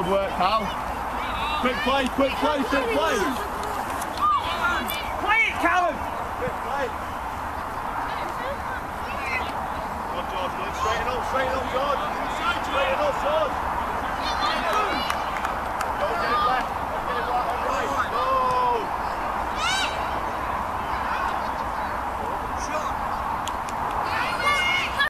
work, pal. Quick play, quick play, quick play. Play it, Callum. Quick play. Good, George, straighten up, George. Straighten up, George.